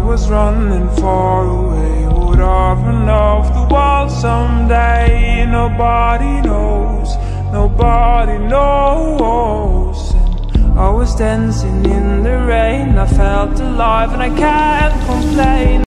was running far away. Would I run off the wall someday? Nobody knows, nobody knows. And I was dancing in the rain, I felt alive and I can't complain.